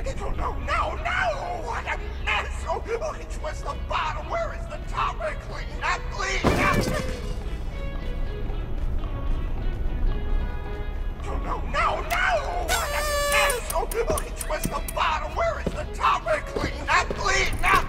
Oh, no, no, no! What a mess! Oh, which was the bottom? Where is the top? Clean up, clean up! Oh, no, no, no! What a mess! Oh, which was the bottom? Where is the top? Clean up, clean up!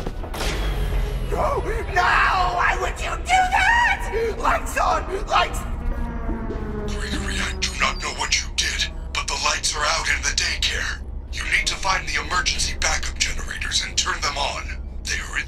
Oh, no! Why would you do that? Lights on! Lights... Gregory, I do not know what you did, but the lights are out in the daycare. You need to find the emergency backup generators and turn them on. They are in...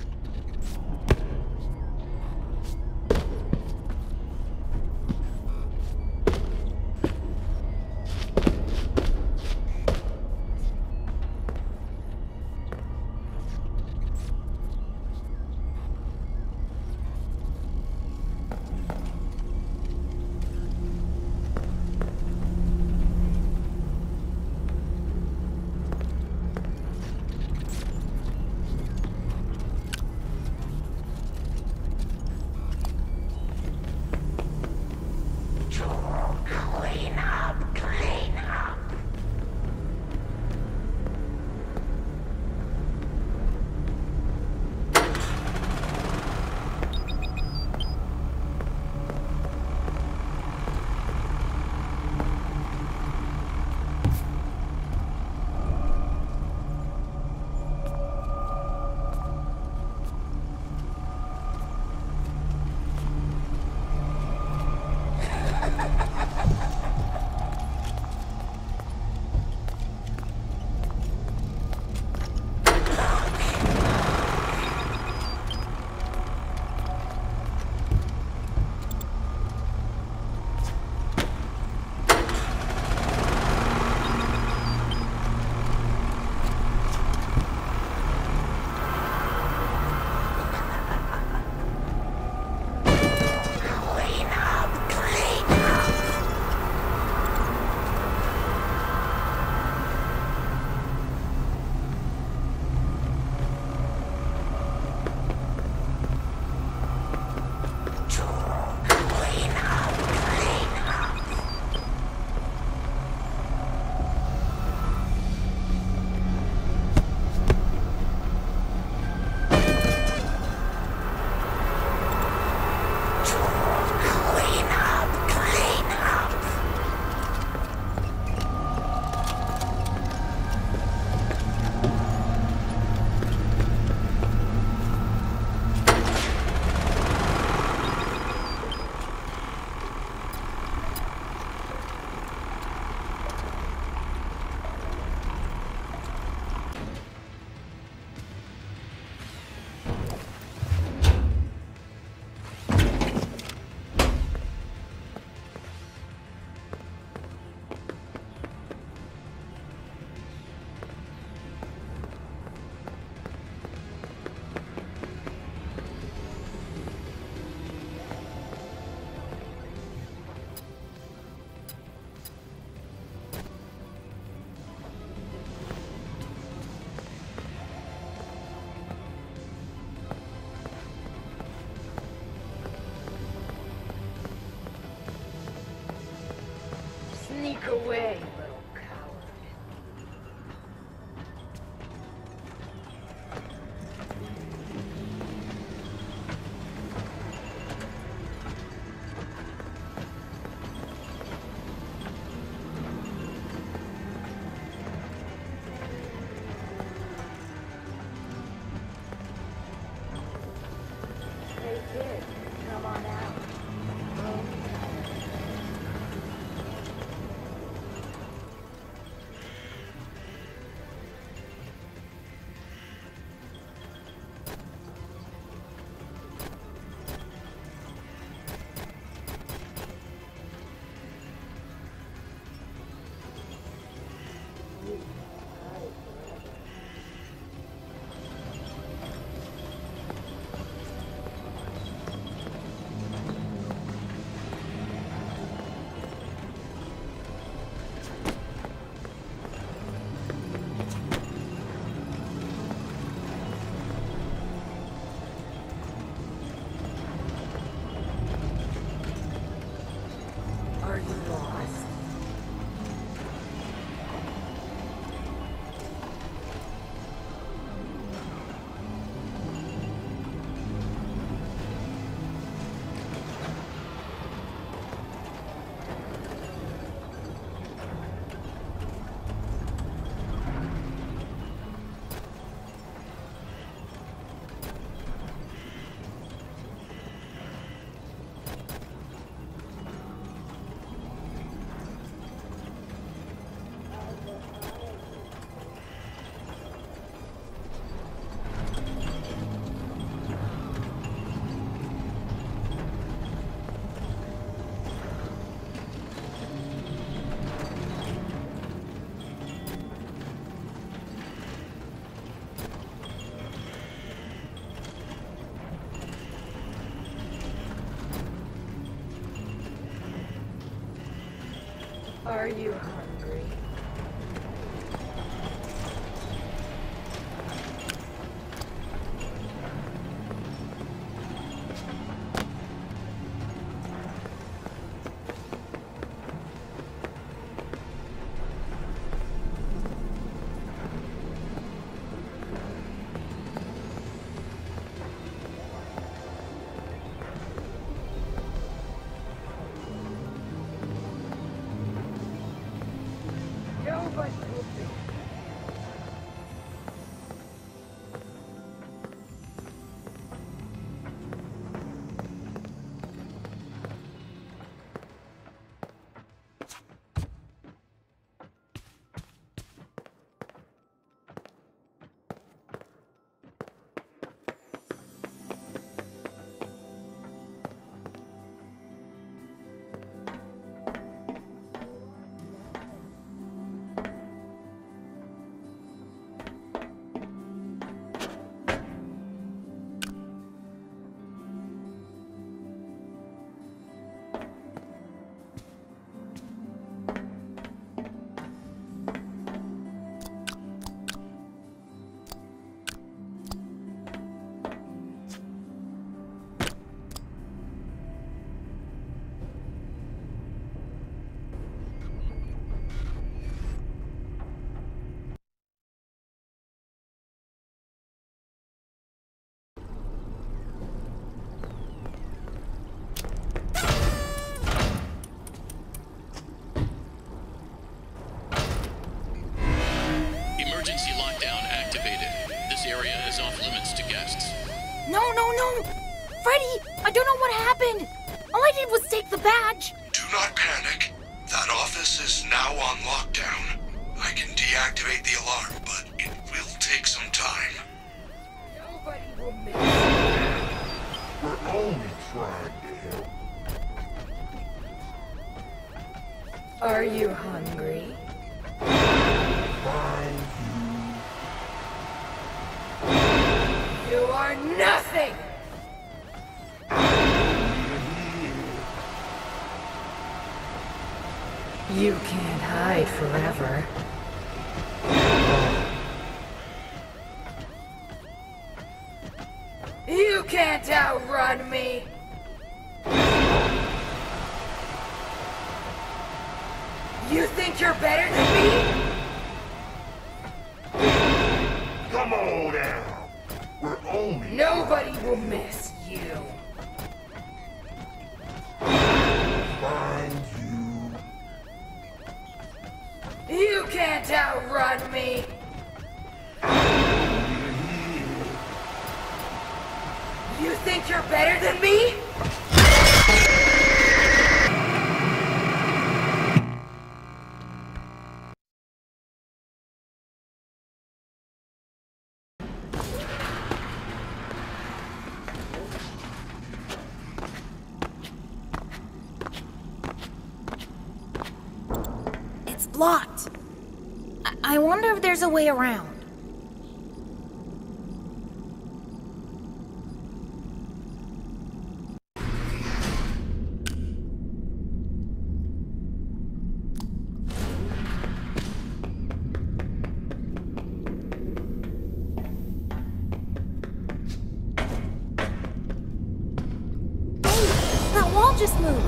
Are you hungry? Nobody will be. Emergency lockdown activated. This area is off limits to guests. No! Freddy! I don't know what happened! All I did was take the badge! Do not panic. That office is now on lockdown. I can deactivate the alarm, but it will take some time. Nobody will miss. We're only trying to help. Are you hungry? Find You are nothing! You can't hide forever. You can't outrun me! You think you're better than me? Come on now. We're only Nobody will miss you. find you. You can't outrun me! You think you're better than me? It's blocked. I wonder if there's a way around. Hey, that wall just moved.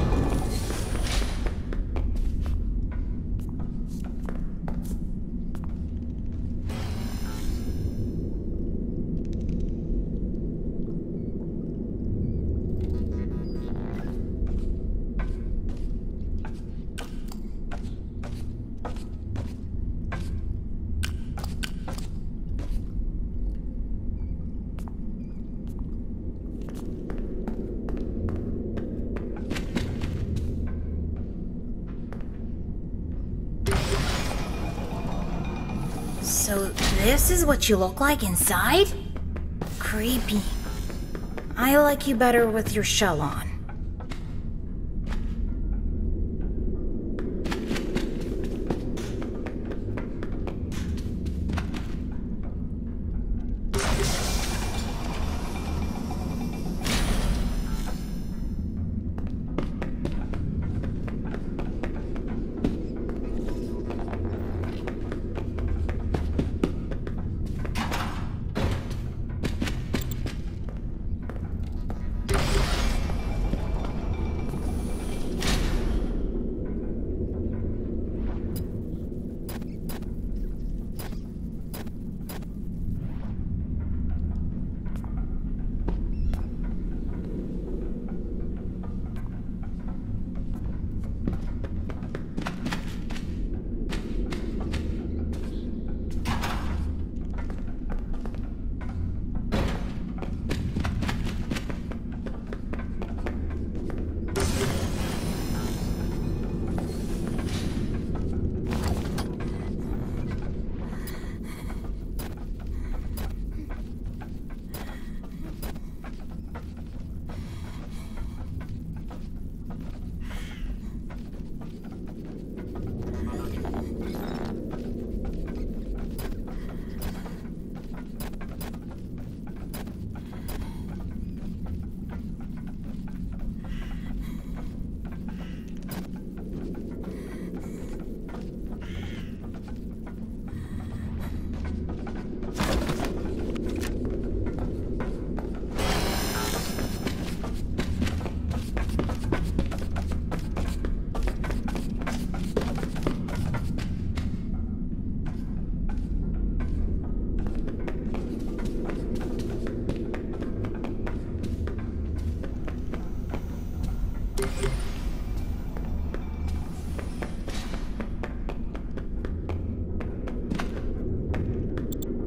So this is what you look like inside? Creepy. I like you better with your shell on.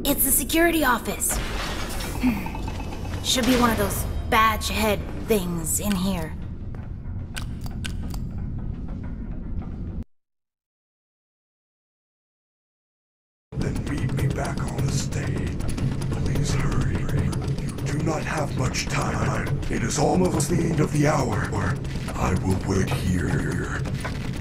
It's the security office. Should be one of those badge head things in here. Then meet me back on the stage. Please hurry. You do not have much time. It is almost the end of the hour. I will wait here.